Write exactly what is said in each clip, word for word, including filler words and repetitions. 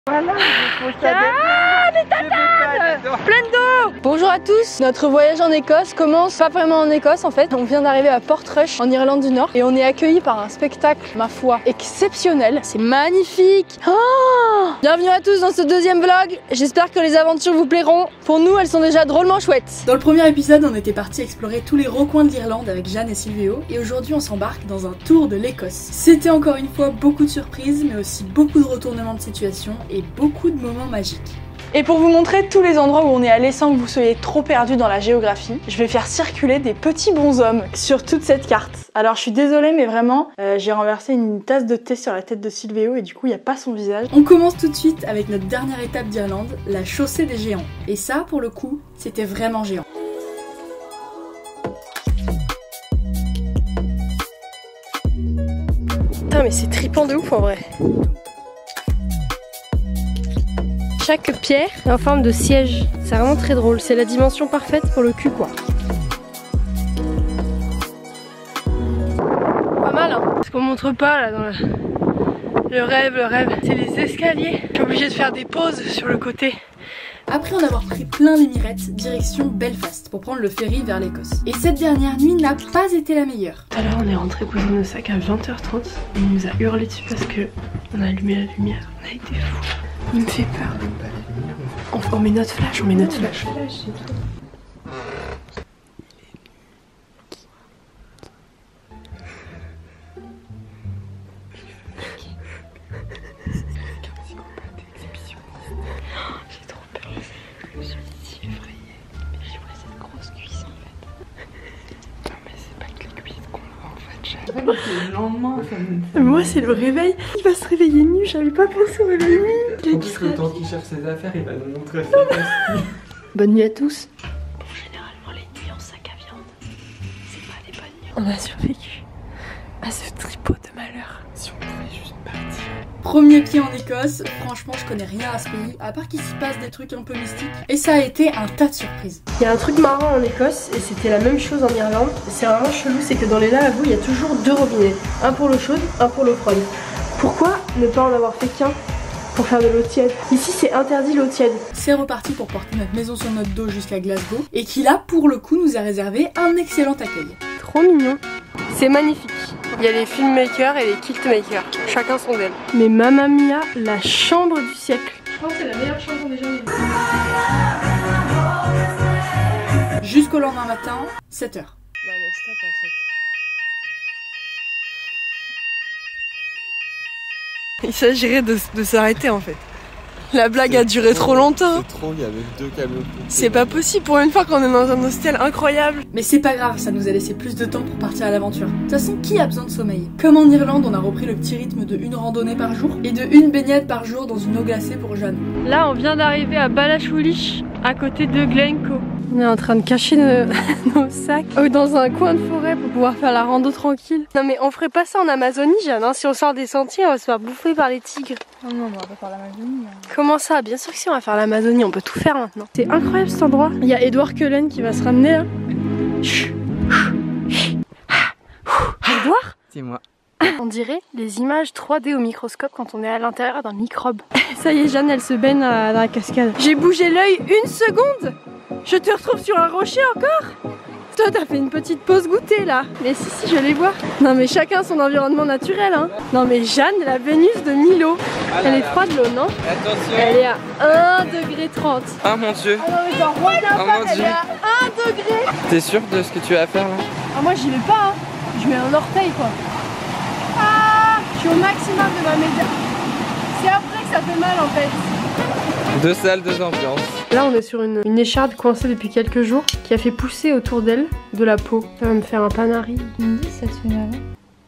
Voilà, ah, des tatanes pleine d'eau. Bonjour à tous, notre voyage en Écosse commence pas vraiment en Écosse en fait. On vient d'arriver à Portrush en Irlande du Nord et on est accueillis par un spectacle, ma foi, exceptionnel. C'est magnifique. Oh, bienvenue à tous dans ce deuxième vlog. J'espère que les aventures vous plairont. Pour nous, elles sont déjà drôlement chouettes. Dans le premier épisode, on était parti explorer tous les recoins de l'Irlande avec Jeanne et Silvéo et aujourd'hui on s'embarque dans un tour de l'Écosse. C'était encore une fois beaucoup de surprises mais aussi beaucoup de retournements de situation et beaucoup de moments magiques. Et pour vous montrer tous les endroits où on est allé sans que vous soyez trop perdus dans la géographie, je vais faire circuler des petits bonshommes sur toute cette carte. Alors je suis désolée mais vraiment, euh, j'ai renversé une tasse de thé sur la tête de Silvéo et du coup il n'y a pas son visage. On commence tout de suite avec notre dernière étape d'Irlande, la chaussée des géants. Et ça pour le coup, c'était vraiment géant. Putain mais c'est trippant de ouf en vrai. Chaque pierre est en forme de siège, c'est vraiment très drôle, c'est la dimension parfaite pour le cul quoi. Pas mal hein, parce qu'on montre pas là dans le, le rêve, le rêve, c'est les escaliers. Je suis obligée de faire des pauses sur le côté. Après en avoir pris plein les mirettes, direction Belfast pour prendre le ferry vers l'Écosse. Et cette dernière nuit n'a pas été la meilleure. Tout à l'heure on est rentré poser nos sacs à vingt heures trente et il nous a hurlé dessus parce que on a allumé la lumière, on a été fous. Il me fait peur. On, on met notre flash, on met notre flash. J'ai trop peur. Je suis si effrayée. Mais je vois cette grosse cuisse en fait. Non mais c'est pas que les cuisses qu'on voit en fait. C'est le lendemain. Ça me... Moi c'est le réveil. Il va se réveiller nu. J'avais pas pensé au réveil nu. Le temps qu'il cherche ses affaires, il va nous montrer ses pastilles. Bonne nuit à tous. Bon, généralement les nuits en sac à viande, c'est pas des bonnes nuits. On a survécu à ce tripot de malheur. Si on pouvait juste partir. Premier pied en Écosse, franchement je connais rien à ce pays, à part qu'il s'y passe des trucs un peu mystiques. Et ça a été un tas de surprises. Il y a un truc marrant en Écosse, et c'était la même chose en Irlande. C'est vraiment chelou, c'est que dans les lavabos, il y a toujours deux robinets. Un pour l'eau chaude, un pour l'eau froide. Pourquoi ne pas en avoir fait qu'un pour faire de l'eau tiède? Ici c'est interdit l'eau tiède. C'est reparti pour porter notre maison sur notre dos jusqu'à Glasgow et qui là pour le coup nous a réservé un excellent accueil. Trop mignon. C'est magnifique. Il y a les filmmakers et les kiltmakers, chacun son aile. Mais mamma mia, la chambre du siècle. Je pense que c'est la meilleure chambre qu'on ait jamais vue. Jusqu'au lendemain matin, sept heures. Non mais stop en fait. Il s'agirait de, de s'arrêter en fait. La blague a duré trop, trop longtemps. C'est trop, il y avait deux camions. C'est pas possible pour une fois qu'on est dans un hostel incroyable. Mais c'est pas grave, ça nous a laissé plus de temps pour partir à l'aventure. De toute façon, qui a besoin de sommeil? Comme en Irlande, on a repris le petit rythme de une randonnée par jour et de une baignade par jour dans une eau glacée pour Jeanne. Là, on vient d'arriver à Ballachulish, à côté de Glencoe. On est en train de cacher nos, nos sacs dans un coin de forêt pour pouvoir faire la rando tranquille. Non mais on ferait pas ça en Amazonie, Jeanne, hein. Si on sort des sentiers, on va se faire bouffer par les tigres. Non, non, on va pas faire l'Amazonie. Hein. Comment ça? Bien sûr que si, on va faire l'Amazonie, on peut tout faire maintenant. C'est incroyable cet endroit. Il y a Edward Cullen qui va se ramener là. Edward? C'est moi. On dirait les images trois D au microscope quand on est à l'intérieur d'un microbe. Ça y est, Jeanne, elle se baigne dans la cascade. J'ai bougé l'œil une seconde. Je te retrouve sur un rocher encore? Toi t'as fait une petite pause goûter là. Mais si si je les vois. Non mais chacun son environnement naturel hein. Non mais Jeanne, la Vénus de Milo. Ah Elle est froide l'eau non? Attention. Elle est à un degré trente. Ah mon dieu. Ah non mais j'en reviens oh pas, elle Dieu. Est à un degré. T'es sûr de ce que tu vas faire là? Ah moi j'y vais pas hein. Je mets un orteil quoi. Ah, je suis au maximum de ma média. C'est après que ça fait mal en fait. Deux salles, deux ambiances. Là on est sur une, une écharde coincée depuis quelques jours qui a fait pousser autour d'elle de la peau. Ça va me faire un panari. Tu me dis ça se fait avant.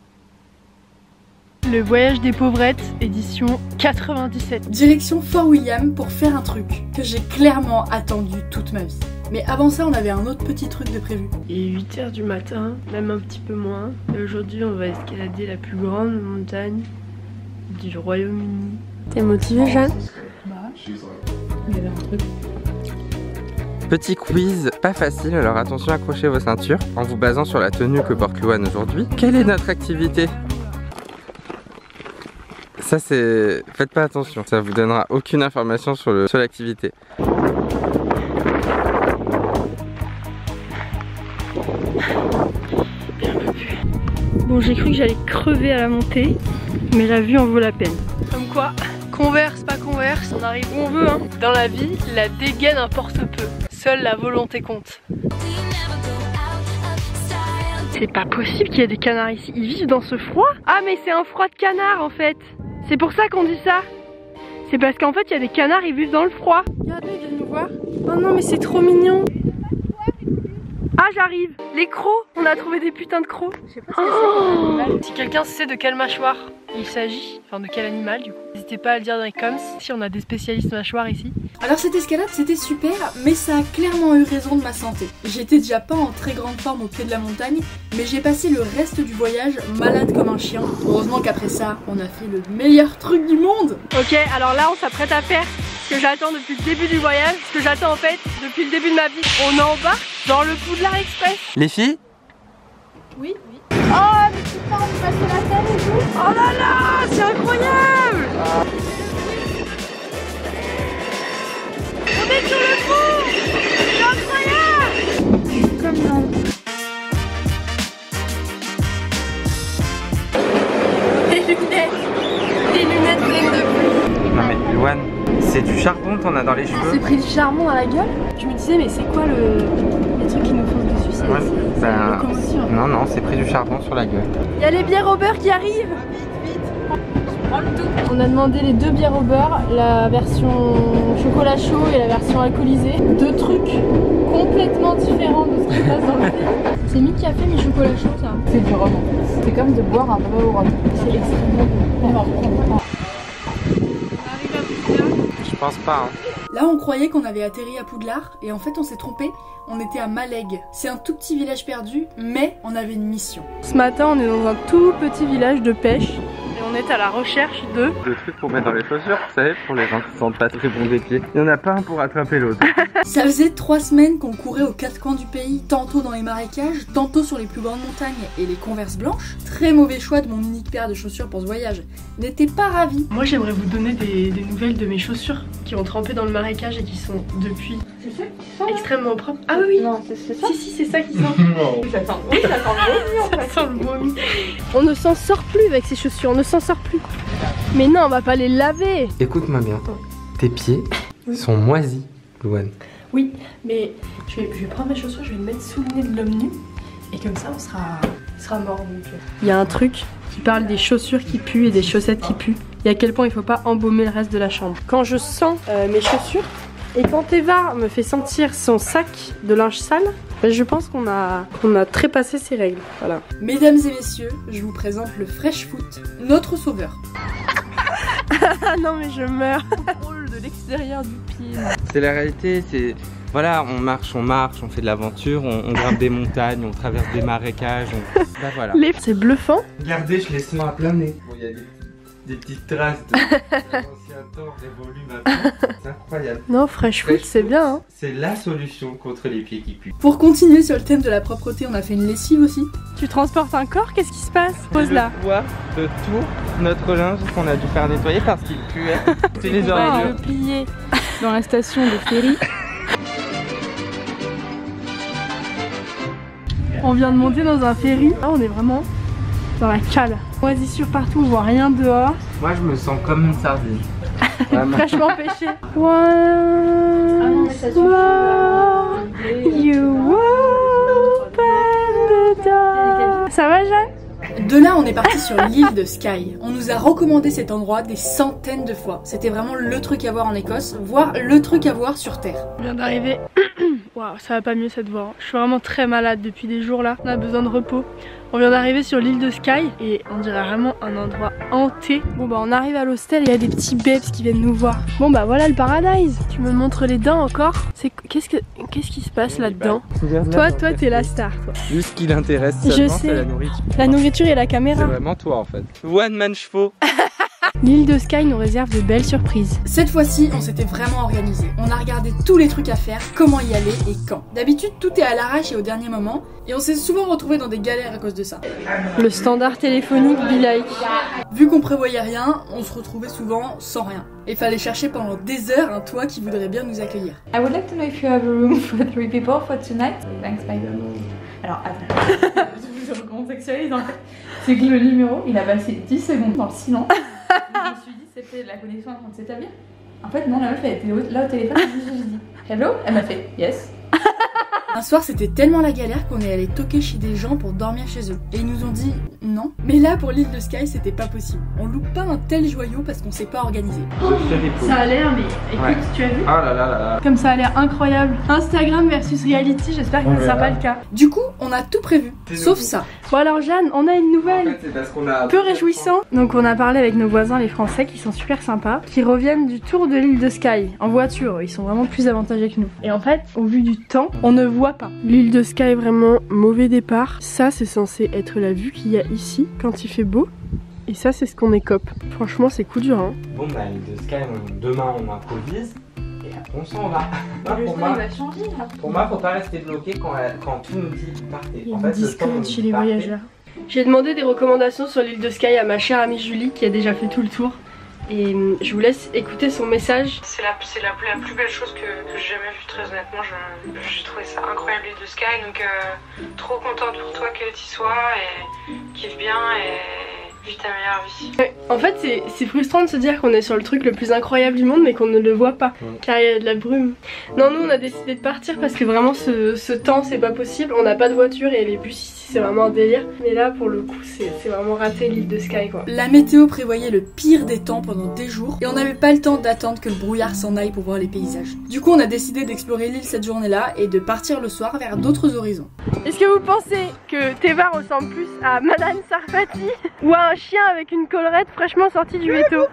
Le voyage des pauvrettes, édition quatre-vingt-dix-sept. Direction Fort William pour faire un truc que j'ai clairement attendu toute ma vie. Mais avant ça on avait un autre petit truc de prévu. Il est huit heures du matin, même un petit peu moins. Et aujourd'hui on va escalader la plus grande montagne du Royaume-Uni. T'es motivée Jeanne? Bah, il y avait un truc. Petit quiz pas facile, alors attention, accrochez vos ceintures en vous basant sur la tenue que porte Louane aujourd'hui. Quelle est notre activité? Ça c'est... Faites pas attention, ça vous donnera aucune information sur le sur l'activité. Bon, j'ai cru que j'allais crever à la montée, mais la vue en vaut la peine. Comme quoi, converse, pas converse, on arrive où on veut hein. Dans la vie, la dégaine importe peu. Seule la volonté compte. C'est pas possible qu'il y ait des canards ici. Ils vivent dans ce froid? Ah mais c'est un froid de canard en fait. C'est pour ça qu'on dit ça. C'est parce qu'en fait il y a des canards, ils vivent dans le froid. Regardez, ils viennent nous voir. Oh non mais c'est trop mignon. Ah j'arrive. Les crocs. On a trouvé des putains de crocs. Je sais pas ce que oh c'est. Si quelqu'un sait de quelle mâchoire il s'agit, enfin de quel animal du coup, n'hésitez pas à le dire dans les comments si on a des spécialistes mâchoires ici. Alors cette escalade c'était super, mais ça a clairement eu raison de ma santé. J'étais déjà pas en très grande forme au pied de la montagne, mais j'ai passé le reste du voyage malade comme un chien. Heureusement qu'après ça, on a fait le meilleur truc du monde. Ok, alors là on s'apprête à faire ce que j'attends depuis le début du voyage, ce que j'attends en fait depuis le début de ma vie. On embarque dans le Poudlard Express. Les filles? Oui, oui. Oh, mais tu parles de passer la tête et tout. Oh là là, c'est incroyable. On est sur le pont. C'est incroyable. Comme dans... Des lunettes. Des lunettes pleines de pluie. Non mais Louane, c'est du charbon t'en as dans les cheveux? C'est pris du charbon dans la gueule. Je me disais mais c'est quoi le... les trucs qui nous font dessus? C'est ouais, ben... une locomotion. Non non, c'est pris du charbon sur la gueule. Il y a les bières au beurre qui arrivent. On a demandé les deux bières au beurre, la version chocolat chaud et la version alcoolisée. Deux trucs complètement différents de ce qui se passe dans le pays. C'est Mi qui a fait mes chocolats chauds ça. C'est du rhum. C'est comme de boire un vrai au rhum. C'est extrêmement bon. Je pense pas. Hein. Là on croyait qu'on avait atterri à Poudlard, et en fait on s'est trompé. On était à Malègue. C'est un tout petit village perdu, mais on avait une mission. Ce matin on est dans un tout petit village de pêche. Et on est à la recherche de... Le truc pour mettre dans les chaussures, vous savez, pour les gens qui sentent pas très bon des pieds. Il y en a pas un pour attraper l'autre. Ça faisait trois semaines qu'on courait aux quatre coins du pays, tantôt dans les marécages, tantôt sur les plus grandes montagnes et les Converse blanches. Très mauvais choix de mon unique paire de chaussures pour ce voyage. N'était pas ravi. Moi j'aimerais vous donner des, des nouvelles de mes chaussures qui ont trempé dans le marécage et qui sont depuis extrêmement propres. Ah oui, oui. Non, c'est ça. Si si, c'est ça qui sent. Non. Ça sent, oui, ça sent le vomi en fait. Ça sent le vomi. On ne s'en sort plus avec ces chaussures, on ne s'en sort plus. Mais non, on va pas les laver. Écoute-moi bien, tes pieds oui. sont moisis, Louane. Oui, mais je vais, je vais prendre mes chaussures, je vais les mettre sous le nez de l'homme nu. Et comme ça, on sera, on sera mort. Donc. Il y a un truc qui parle des chaussures qui puent et des chaussettes qui puent. Et à quel point il faut pas embaumer le reste de la chambre. Quand je sens euh, mes chaussures, et quand Eva me fait sentir son sac de linge sale, je pense qu'on a, qu'on a trépassé ses règles. Voilà. Mesdames et messieurs, je vous présente le Fresh Foot, notre sauveur. Ah non mais je meurs. Rôle de l'extérieur du pied. C'est la réalité, c'est... Voilà, on marche, on marche, on fait de l'aventure, on, on grimpe des montagnes, on traverse des marécages, on... Bah voilà. Les... C'est bluffant. Regardez, je les sens à plein nez. Bon, il y a des, des petites traces de l'ancien temps révolu maintenant. C'est incroyable. Non, Fresh Foot, c'est bien. Hein. C'est la solution contre les pieds qui puent. Pour continuer sur le thème de la propreté, on a fait une lessive aussi. Tu transportes un corps, qu'est-ce qui se passe? Pose là. Le poids de tout notre linge qu'on a dû faire nettoyer parce qu'il puait. C'est les on va ordures. le plier dans la station de ferry. On vient de monter dans un ferry. Là, on est vraiment dans la cale. Moisissure partout, on voit rien dehors. Moi, je me sens comme une sardine. Fraîchement pêché. Once more, you open the door. Ça va, Jeanne? De là, on est parti sur l'île de Skye. On nous a recommandé cet endroit des centaines de fois. C'était vraiment le truc à voir en Écosse, voire le truc à voir sur Terre. On vient d'arriver. Waouh, ça va pas mieux cette voix. Je suis vraiment très malade depuis des jours là. On a besoin de repos. On vient d'arriver sur l'île de Skye et on dirait vraiment un endroit hanté. Bon bah on arrive à l'hostel et il y a des petits babes qui viennent nous voir. Bon bah voilà le paradise. Tu me montres les dents encore? C'est qu'est-ce que qu'est-ce qui se passe là-dedans? Toi, toi t'es la star toi. Juste ce qui l'intéresse seulement, c'est la nourriture. La nourriture et la caméra. C'est vraiment toi en fait. One man chevaux. L'île de Skye nous réserve de belles surprises. Cette fois-ci, on s'était vraiment organisé. On a regardé tous les trucs à faire, comment y aller et quand. D'habitude, tout est à l'arrache et au dernier moment, et on s'est souvent retrouvé dans des galères à cause de ça. Le standard téléphonique Be Like. Vu qu'on prévoyait rien, on se retrouvait souvent sans rien. Et fallait chercher pendant des heures un toit qui voudrait bien nous accueillir. I would like to know if you have a room for three people for tonight. Thanks, bye. Alors, attends. Je vous recontextualise en fait. C'est que le numéro, il a passé dix secondes dans le silence. Je me suis dit, c'était la connexion en train de s'établir. En fait, non, la meuf, elle était là au téléphone. Je me suis dit, hello? Elle m'a fait, yes. Un soir, c'était tellement la galère qu'on est allé toquer chez des gens pour dormir chez eux. Et ils nous ont dit non. Mais là, pour l'île de Skye, c'était pas possible. On loupe pas un tel joyau parce qu'on s'est pas organisé. Ça a l'air, mais écoute, Ouais. tu as vu? Ah là là là là. Comme ça a l'air incroyable. Instagram versus reality, j'espère que On ce sera verra. pas le cas. Du coup, on a tout prévu, C'est sauf nouveau. ça. Bon alors Jeanne, on a une En nouvelle. fait, c'est parce qu'on a. Peu réjouissant. Donc on a parlé avec nos voisins les Français qui sont super sympas, qui reviennent du tour de l'île de Skye en voiture. Ils sont vraiment plus avantagés que nous. Et en fait, au vu du temps, on ne voit pas. L'île de Skye est vraiment mauvais départ. Ça, c'est censé être la vue qu'il y a ici quand il fait beau. Et ça, c'est ce qu'on écope. Franchement, c'est coup dur, hein. Bon bah l'île de Skye, on- demain on improvise et après on s'en va. Non, Le pour, temps, moi, il va changer là. pour moi, faut pas rester bloqué quand, elle- quand tout nous dit partez. Il y a En une fait, le temps nous discorde chez dit les partez. voyageurs. J'ai demandé des recommandations sur l'île de Skye à ma chère amie Julie qui a déjà fait tout le tour. Et hum, je vous laisse écouter son message. C'est la, c'est la, la plus belle chose que, que j'ai jamais vue, très honnêtement. Je- J'ai trouvé ça incroyable, l'île de Skye. Donc, euh, trop contente pour toi que tu y sois et kiffe bien et vis ta meilleure vie. Ouais, en fait, c'est- c'est frustrant de se dire qu'on est sur le truc le plus incroyable du monde mais qu'on ne le voit pas Ouais. car il y a de la brume. Non, nous on a décidé de partir parce que vraiment ce, ce temps c'est pas possible. On n'a pas de voiture et les bus ici c'est vraiment un délire. Mais là pour le coup c'est c'est vraiment raté l'île de Skye quoi. La météo prévoyait le pire des temps pendant des jours et on n'avait pas le temps d'attendre que le brouillard s'en aille pour voir les paysages. Du coup, on a décidé d'explorer l'île cette journée-là et de partir le soir vers d'autres horizons. Est-ce que vous pensez que Teva ressemble plus à Madame Sarfati ou à un chien avec une collerette fraîchement sortie du veto?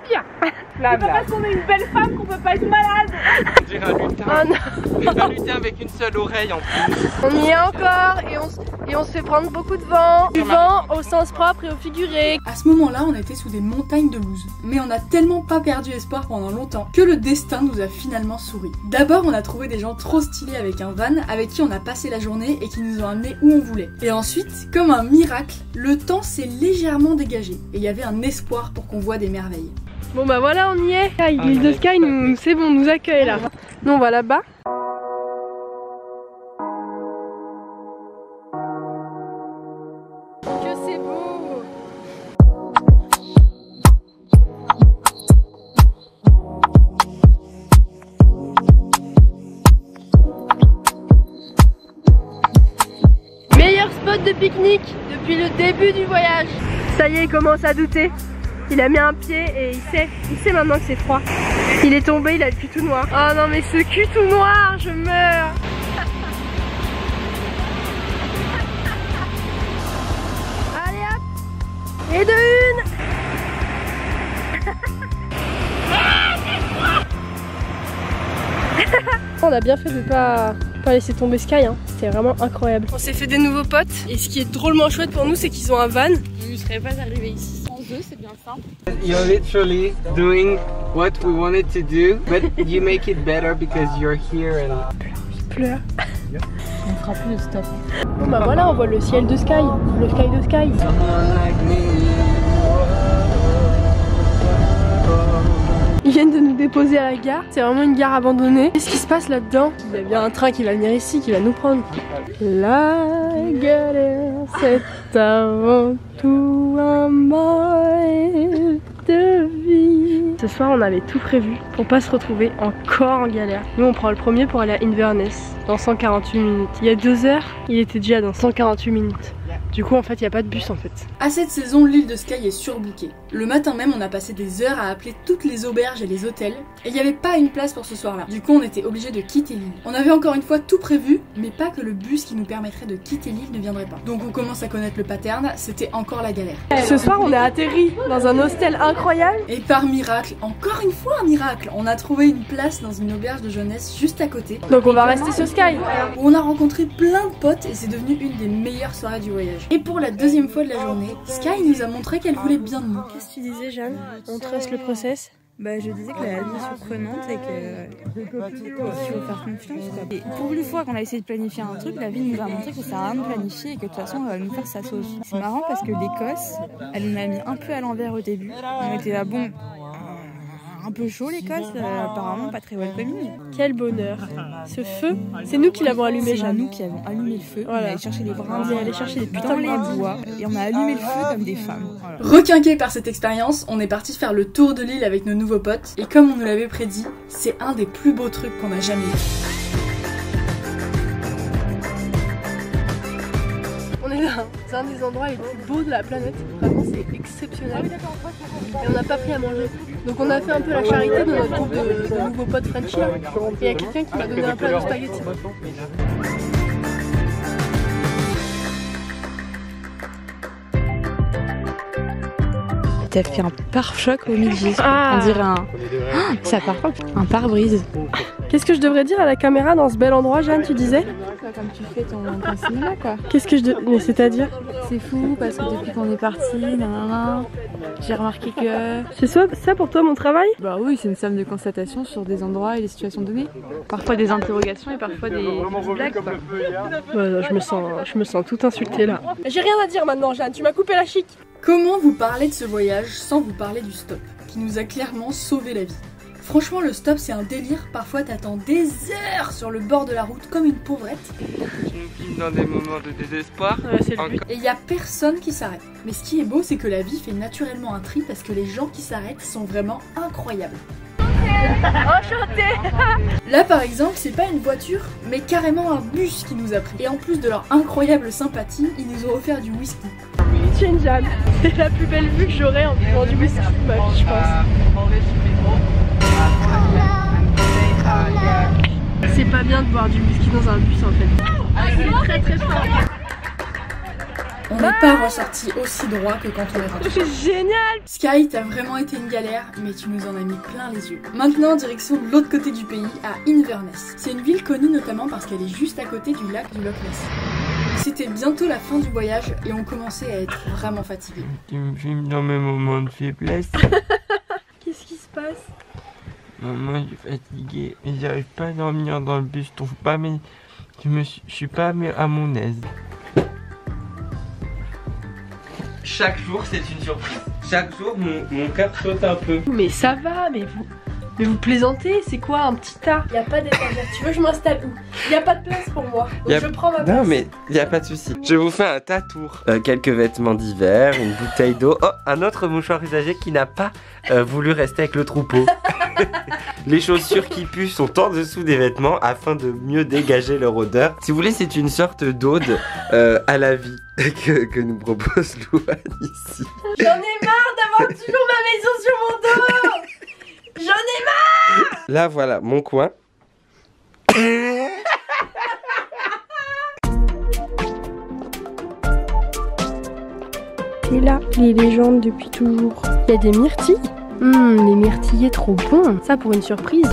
Bla, bla. Parce qu'on est une belle femme qu'on peut pas être malade. On dirait un lutin. Oh non. On dirait un lutin avec une seule oreille en plus. On y est encore et on, s- et on se fait prendre beaucoup de vent. Du vent au sens propre et au figuré. À ce moment-là, on était sous des montagnes de bouse. Mais on a tellement pas perdu espoir pendant longtemps que le destin nous a finalement souri. D'abord, on a trouvé des gens trop stylés avec un van avec qui on a passé la journée et qui nous ont amenés où on voulait. Et ensuite, comme un miracle, le temps s'est légèrement dégagé et il y avait un espoir pour qu'on voit des merveilles. Bon bah voilà, on y est. Ah, L'île de ouais, Skye, tout à nous, c'est bon, nous accueille là. Nous on va là-bas. Que c'est beau. Meilleur spot de pique-nique depuis le début du voyage. Ça y est, il commence à douter. Il a mis un pied et il sait, il sait maintenant que c'est froid. Il est tombé, il a le cul tout noir. Oh non mais ce cul tout noir, je meurs. Allez hop. Et de une. On a bien fait de pas, pas laisser tomber Skye, hein. C'était vraiment incroyable. On s'est fait des nouveaux potes et ce qui est drôlement chouette pour nous c'est qu'ils ont un van. Ils ne seraient pas arrivés ici. En deux, c'est bien ça. You're literally doing what we wanted to do, but you make it better because you're here and. Pleure. On fera plus de stop. Bon bah voilà, on voit le ciel de Skye, le sky de Skye. Someone like me. Ils viennent de nous déposer à la gare, c'est vraiment une gare abandonnée. Qu'est-ce qui se passe là-dedans? Il y a bien un train qui va venir ici, qui va nous prendre. La galère, c'est avant tout un mode de vie. Ce soir, on avait tout prévu pour pas se retrouver encore en galère. Nous, on prend le premier pour aller à Inverness dans cent quarante-huit minutes. Il y a deux heures, il était déjà dans cent quarante-huit minutes. Du coup, en fait, il n'y a pas de bus en fait. À cette saison, l'île de Skye est surbookée. Le matin même, on a passé des heures à appeler toutes les auberges et les hôtels, et il n'y avait pas une place pour ce soir-là. Du coup, on était obligé de quitter l'île. On avait encore une fois tout prévu, mais pas que le bus qui nous permettrait de quitter l'île ne viendrait pas. Donc on commence à connaître le pattern, c'était encore la galère. Ce soir, on est atterri dans un hostel incroyable. Et par miracle, encore une fois un miracle, on a trouvé une place dans une auberge de jeunesse juste à côté, Donc on va rester sur Skye. où on a rencontré plein de potes et c'est devenu une des meilleures soirées du voyage. Et pour la deuxième fois de la journée, Skye nous a montré qu'elle voulait bien de nous. Qu'est-ce que tu disais, Jeanne? On trace le process. Bah, je disais que la vie est surprenante et qu'il faut faire confiance. Quoi. Et pour une fois qu'on a essayé de planifier un truc, la vie nous a montré que ça sert à rien de planifier et que de toute façon, elle va nous faire sa sauce. C'est marrant parce que l'Écosse, elle nous a mis un peu à l'envers au début. On était là, bon, un peu chaud l'Écosse, euh, apparemment pas très welcoming. Quel bonheur. Ce feu, c'est nous qui l'avons allumé, Jeanne. C'est nous qui avons allumé le feu. Voilà. On est allé chercher les brins. On est allé chercher des putains dans de les brins. bois et on a allumé le feu comme des femmes. Voilà. Requinqués par cette expérience, on est parti faire le tour de l'île avec nos nouveaux potes. Et comme on nous l'avait prédit, c'est un des plus beaux trucs qu'on a jamais vu. On est là, c'est un des endroits les plus beaux de la planète. Vraiment, c'est exceptionnel. Et on n'a pas pris à manger. Donc on a fait un peu la charité de notre groupe de, de nouveaux potes Frenchie. Et il y a quelqu'un qui m'a donné un plat de spaghettis. T'as fait un pare-choc au milieu. Ah. On dirait un. Oh, ça part pas. Un pare-brise. Qu'est-ce que je devrais dire à la caméra dans ce bel endroit, Jeanne, tu disais? Comme tu fais ton, ton cinéma, quoi. Qu'est-ce que je devrais... Mais c'est-à-dire? C'est fou parce que depuis qu'on est parti, nanana, j'ai remarqué que. C'est ça, ça pour toi mon travail? Bah oui, c'est une somme de constatations sur des endroits et des situations données. Parfois des interrogations et parfois des, des blagues, quoi. Bah, je me sens, je me sens tout insultée là. J'ai rien à dire maintenant, Jeanne, tu m'as coupé la chic. Comment vous parler de ce voyage sans vous parler du stop, qui nous a clairement sauvé la vie? Franchement, le stop, c'est un délire. Parfois, t'attends des heures sur le bord de la route comme une pauvrette. Tu nous filmes dans des moments de désespoir. Ouais, c'est le but. Et il y a personne qui s'arrête. Mais ce qui est beau, c'est que la vie fait naturellement un tri parce que les gens qui s'arrêtent sont vraiment incroyables. Enchantée. Là, par exemple, c'est pas une voiture, mais carrément un bus qui nous a pris. Et en plus de leur incroyable sympathie, ils nous ont offert du whisky. Tiens, Jeanne, c'est la plus belle vue que j'aurai en buvant du whisky de ma vie, je pense. C'est pas bien de boire du whisky dans un bus en fait. C'est très très fort. On n'est pas ressorti aussi droit que quand on est rentré. C'est génial. Sky, t'as vraiment été une galère, mais tu nous en as mis plein les yeux. Maintenant, direction de l'autre côté du pays, à Inverness. C'est une ville connue notamment parce qu'elle est juste à côté du lac du Loch Ness. C'était bientôt la fin du voyage et on commençait à être vraiment fatigués. Tu me filmes dans mes moments de faiblesse. Qu'est-ce qui se passe? Maman, je suis fatiguée et j'arrive pas à dormir dans le bus. Je trouve pas mes... Je me suis... Je suis pas à mon aise. Chaque jour, c'est une surprise. Chaque jour, mon, mon cœur saute un peu. Mais ça va, mais vous... Mais vous plaisantez, c'est quoi un petit tas? Y a pas d'étagère, tu veux que je m'installe où? Y a pas de place pour moi, donc y a... je prends ma place. Non mais y a pas de souci. Je vous fais un tas tour. Euh, quelques vêtements d'hiver, une bouteille d'eau. Oh, un autre mouchoir usagé qui n'a pas euh, voulu rester avec le troupeau. Les chaussures qui puent sont en dessous des vêtements afin de mieux dégager leur odeur. Si vous voulez, c'est une sorte d'ode euh, à la vie que, que nous propose Louane ici. J'en ai marre d'avoir toujours ma maison sur mon dos. J'en ai marre. Là voilà, mon coin. Et là, les légendes depuis toujours. Il y a des myrtilles. Hum, les myrtillés trop bons. Ça pour une surprise.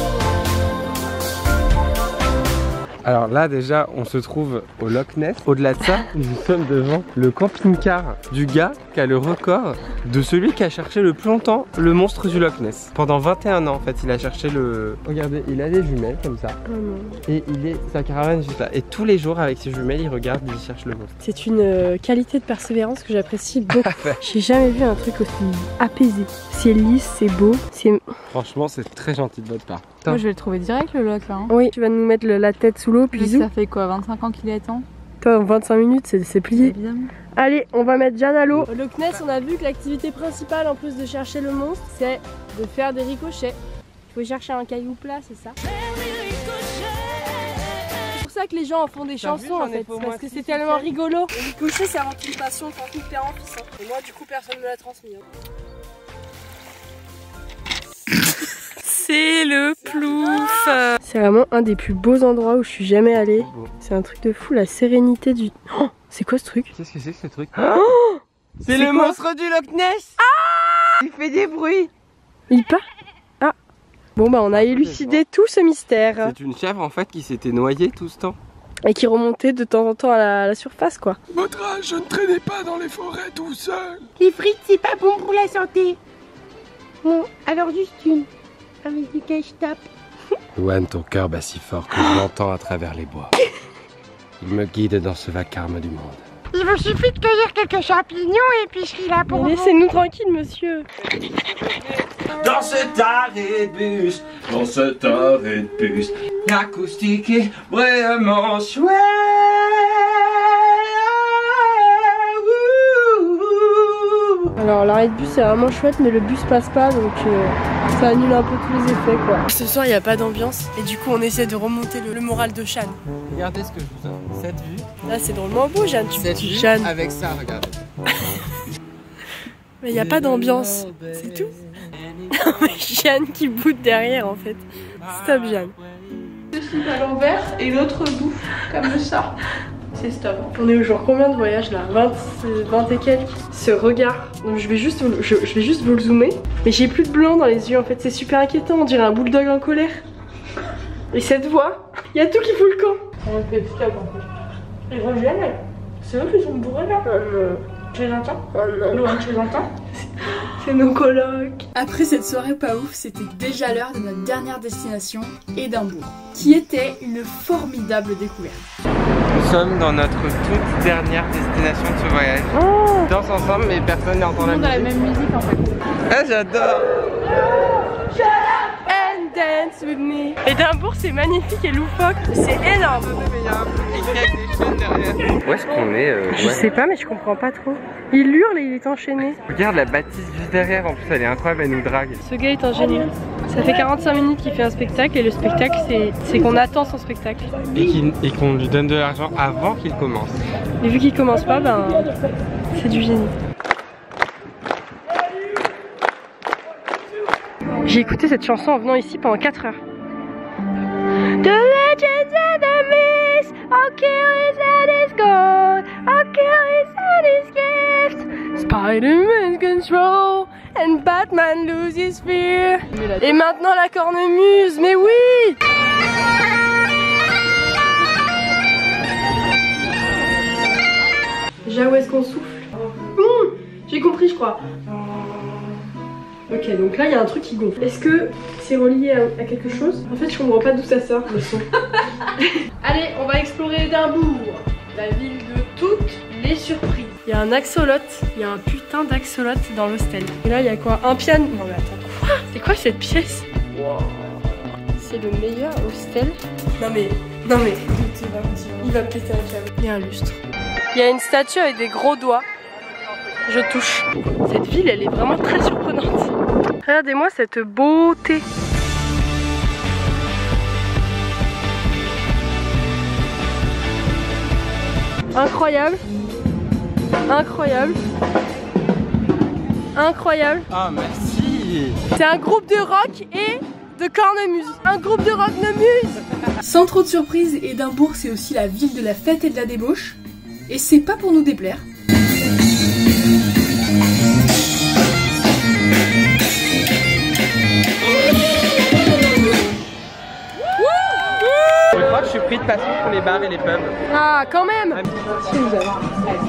Alors là déjà on se trouve au Loch Ness. Au-delà de ça, nous sommes devant le camping-car du gars qui a le record de celui qui a cherché le plus longtemps le monstre du Loch Ness. Pendant vingt et un ans en fait il a cherché le... Regardez, il a des jumelles comme ça. Oh non. Et il est sa caravane juste là. Et tous les jours avec ses jumelles il regarde, il cherche le monstre. C'est une euh, qualité de persévérance que j'apprécie beaucoup. J'ai jamais vu un truc aussi apaisé. C'est lisse, c'est beau, c'est... Franchement c'est très gentil de votre part. Moi je vais le trouver direct le loch là. Hein. Oui, tu vas nous mettre le, la tête sous l'eau puis Mais zou. ça fait quoi, vingt-cinq ans qu'il attend? Toi en vingt-cinq minutes c'est plié. Évidemment. Allez, on va mettre Jeanne à l'eau. Au Loch Ness, on a vu que l'activité principale en plus de chercher le monstre, c'est de faire des ricochets. Il faut chercher un caillou plat, c'est ça. C'est pour ça que les gens en font des chansons en fait, parce que c'est tellement rigolo. Le ricochet, ça rend une passion quand tout père en fils. Hein. Et moi du coup personne ne me l'a transmis. Hein. C'est le plouf. C'est vraiment un des plus beaux endroits où je suis jamais allée. C'est un truc de fou, la sérénité du... Oh, c'est quoi ce truc? Qu'est-ce que c'est que ce truc? Oh, c'est le quoi? monstre du Loch Ness. Ah, il fait des bruits. Il part? Ah. Bon bah on a élucidé tout ce mystère. C'est une chèvre en fait qui s'était noyée tout ce temps. Et qui remontait de temps en temps à la, à la surface quoi. Votre âge, je ne traînais pas dans les forêts tout seul. Les frites, c'est pas bon pour la santé. Bon, alors juste une. Avec duquel je tape. Louane, ton cœur bat si fort que je l'entends à travers les bois. Il me guide dans ce vacarme du monde. Il vous suffit de cueillir quelques champignons et puis je suis là pour vous. Laissez-nous tranquille, monsieur. Dans cet arrêt de bus, dans cet arrêt de bus, l'acoustique est vraiment chouette. Alors l'arrêt de bus c'est vraiment chouette mais le bus passe pas donc euh, ça annule un peu tous les effets quoi. Ce soir il n'y a pas d'ambiance et du coup on essaie de remonter le, le moral de Jeanne. Regardez ce que je vous donne, cette vue. Là c'est drôlement beau Jeanne, tu cette vue Jeanne. Avec ça, regardez. Mais il n'y a pas d'ambiance, c'est tout. Jeanne qui boude derrière en fait. Stop Jeanne. Je suis à l'envers et l'autre bouffe comme ça. C'est stop. On est au jour combien de voyage là, vingt, vingt et quelques. Ce regard, donc je vais juste, je, je vais juste vous le zoomer. Mais j'ai plus de blanc dans les yeux en fait, c'est super inquiétant, on dirait un bulldog en colère. Et cette voix, il y a tout qui fout le camp. On fait stop en fait. Ils reviennent, c'est eux qui sont bourrés là. Euh, Tu les entends? euh, non. Tu les entends? C'est nos colocs. Après cette soirée pas ouf, c'était déjà l'heure de notre dernière destination, Édimbourg, qui était une formidable découverte. Nous sommes dans notre toute dernière destination de ce voyage. Oh. On danse ensemble mais personne n'entend Tout le la monde a la musique. même musique en fait. Ah j'adore. And dance with me. Édimbourg c'est magnifique et loufoque, c'est énorme. Mais il y a un petit qui avec des chaînes derrière. Où est-ce qu'on est euh, Je ouais. sais pas mais je comprends pas trop. Il hurle et il est enchaîné. Regarde la bâtisse juste derrière, en plus elle est incroyable, elle nous drague. Ce gars est un génie. Ça fait quarante-cinq minutes qu'il fait un spectacle et le spectacle c'est qu'on attend son spectacle. Et qu'on lui donne de l'argent avant qu'il commence. Et vu qu'il commence pas, ben c'est du génie. J'ai écouté cette chanson en venant ici pendant quatre heures. The legends and the myths, Achilles and his gold, Achilles and his gift, Spider-Man control, and Batman loses fear. Et maintenant la cornemuse, mais oui! Déjà où est-ce qu'on souffle? Mmh, j'ai compris je crois. Ok, donc là il y a un truc qui gonfle. Est-ce que c'est relié à, à quelque chose? En fait je comprends pas d'où ça sort le son. Allez, on va explorer Édimbourg, la ville de toutes les surprises. Il y a un axolote, il y a un putain d'axolote dans l'hostel. Et là il y a quoi? Un piano. Non mais attends, quoi? C'est quoi cette pièce? Wow. C'est le meilleur hostel. Non mais, non mais, il va péter un câble. Il y a un lustre. Il y a une statue avec des gros doigts. Je touche. Cette ville, elle est vraiment très surprenante. Regardez-moi cette beauté. Incroyable. Incroyable. Incroyable. Ah merci. C'est un groupe de rock et de cornemuse. Un groupe de rock nemuse. Sans trop de surprise, Édimbourg c'est aussi la ville de la fête et de la débauche. Et c'est pas pour nous déplaire. Je crois que je suis pris de passion pour les bars et les pubs. Ah, quand même. Si vous avez.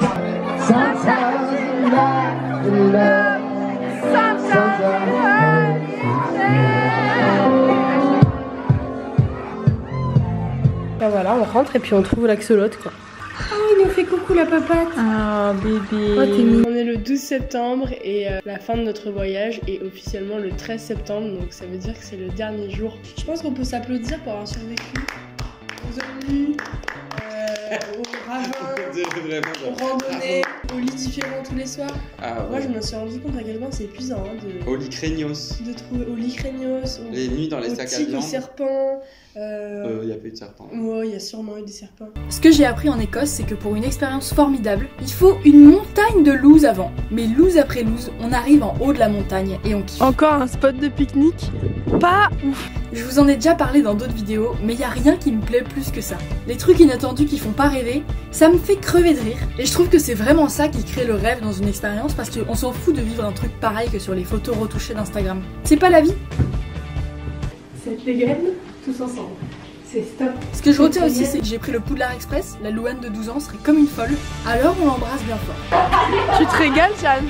Ben voilà, on rentre et puis on trouve l'axolote quoi. Oh, il nous fait coucou la papate. Ah, bébé. Oh, t'es mignon. On est le douze septembre et euh, la fin de notre voyage est officiellement le treize septembre, donc ça veut dire que c'est le dernier jour. Je pense qu'on peut s'applaudir pour avoir survécu aux ennuis, euh, aux ravins, aux randonnées, aux lits différents tous les soirs. Ah, Moi, ouais. je me suis rendu compte à quel point c'est épuisant hein, de, Au Lycrénios. de trouver aux licrénios, aux, Les nuits dans les aux sacs à tigres, aux viande. serpents. Euh... Euh, y a pas eu de serpent. Ouais, il y a sûrement eu des serpents. Ce que j'ai appris en Écosse, c'est que pour une expérience formidable, il faut une montagne de loose avant. Mais loose après loose, on arrive en haut de la montagne et on kiffe. Encore un spot de pique-nique. Pas ouf. Je vous en ai déjà parlé dans d'autres vidéos, mais il y a rien qui me plaît plus que ça. Les trucs inattendus qui font pas rêver, ça me fait crever de rire. Et je trouve que c'est vraiment ça qui crée le rêve dans une expérience parce qu'on s'en fout de vivre un truc pareil que sur les photos retouchées d'Instagram. C'est pas la vie? Cette dégaine, tous ensemble. C'est stop. Ce que je retiens aussi, c'est que j'ai pris le Poudlard Express. La Louane de douze ans serait comme une folle. Alors on l'embrasse bien fort. Tu te régales, Jeanne?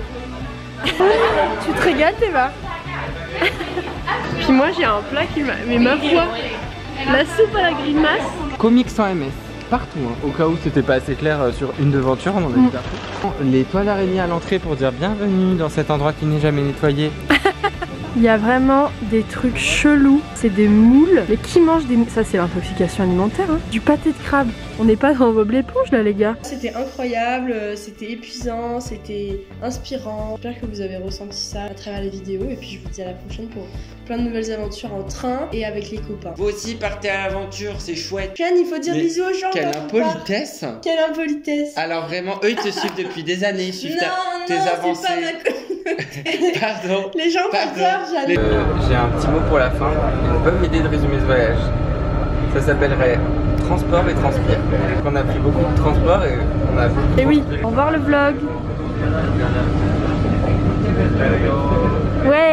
Tu te régales, Théva? Puis moi j'ai un plat qui m'a... Mais ma foi, la soupe à la grimace. Comics sans M S, partout, hein. Au cas où c'était pas assez clair euh, sur une devanture, on en a vu partout. Les toiles araignées à l'entrée pour dire bienvenue dans cet endroit qui n'est jamais nettoyé. Il y a vraiment des trucs chelous, c'est des moules. Mais qui mange des moules? Ça c'est l'intoxication alimentaire, hein. Du pâté de crabe. On n'est pas dans Bob l'éponge là les gars. C'était incroyable, c'était épuisant, c'était inspirant. J'espère que vous avez ressenti ça à travers les vidéos. Et puis je vous dis à la prochaine pour plein de nouvelles aventures en train et avec les copains. Vous aussi partez à l'aventure, c'est chouette. Jeanne, il faut dire Mais bisous aux gens. Quelle impolitesse. Quelle impolitesse. Alors vraiment, eux ils te suivent depuis des années, ils suivent Non, ta- tes non, avancées. c'est pas ma communauté. Pardon. Les gens Pardon. font peur, Jeanne. Euh, J'ai un petit mot pour la fin. Ils peuvent m'aider de résumer ce voyage. Ça s'appellerait Transport et Transpire. On a pris beaucoup de transport et on a beaucoup de Et oui, transpire. au revoir le vlog. Ouais.